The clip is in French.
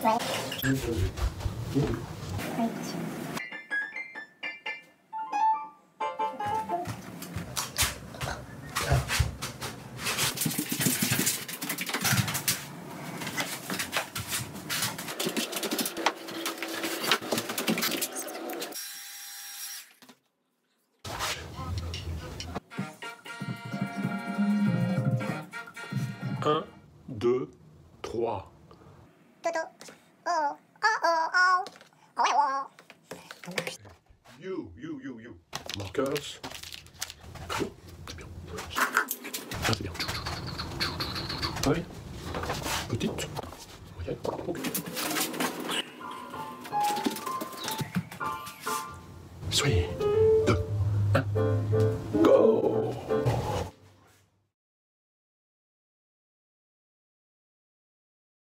Un, deux, trois. You. Marcus. C'est bien. Ah, c'est bien. Allez. Petite.